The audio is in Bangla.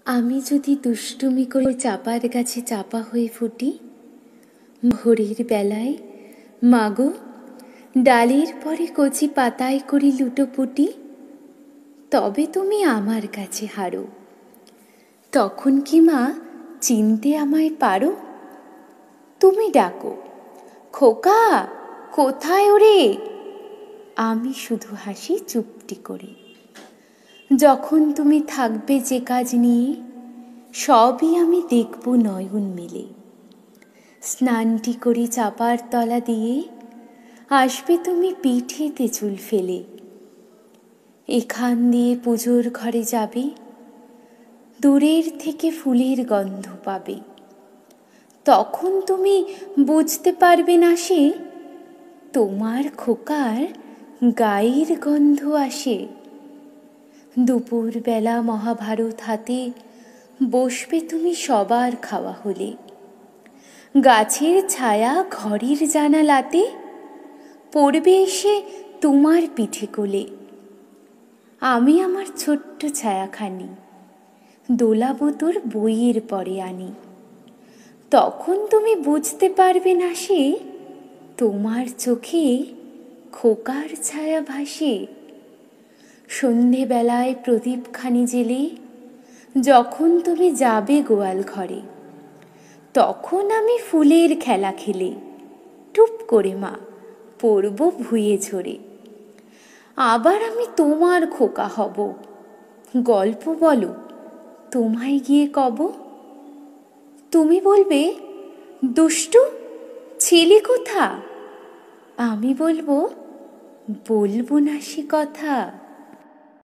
আমি যদি দুষ্টুমি করে চাপার গাছে চাপা হয়ে ফুটি, ভোরের বেলায় মাগো ডালের পরে কচি পাতায় করি লুটোপুটি, তবে তুমি আমার কাছে হারো। তখন কি মা চিনতে আমায় পারো? তুমি ডাকো, খোকা কোথায় ওরে? আমি শুধু হাসি চুপটি করে। যখন তুমি থাকবে যে কাজ নিয়ে, সবই আমি দেখব নয়ন মেলে। স্নানটি করে চাপার তলা দিয়ে আসবে তুমি পিঠেতে চুল ফেলে। এখান দিয়ে পুজোর ঘরে যাবে, দূরের থেকে ফুলের গন্ধ পাবে। তখন তুমি বুঝতে পারবে না সে তোমার খোকার গায়ের গন্ধ আসে। দুপুর বেলা মহাভারত হাতে বসবে তুমি সবার খাওয়া হলে। গাছের ছায়া ঘরের জানালাতে পড়বে এসে তোমার পিঠে কোলে। আমি আমার ছোট্ট ছায়াখানি দোলাবো তোর বইয়ের পরে আনি। তখন তুমি বুঝতে পারবে না সে তোমার চোখে খোকার ছায়া ভাসে। সন্ধেবেলায় প্রদীপখানি জেলে যখন তুমি যাবে গোয়াল ঘরে, তখন আমি ফুলের খেলা খেলে টুপ করে মা পড়ব ভুঁয়ে ঝরে। আবার আমি তোমার খোকা হব, গল্প বলো তোমায় গিয়ে কব। তুমি বলবে দুষ্টু ছেলে কোথা? আমি বলবো বলবো না সে কথা।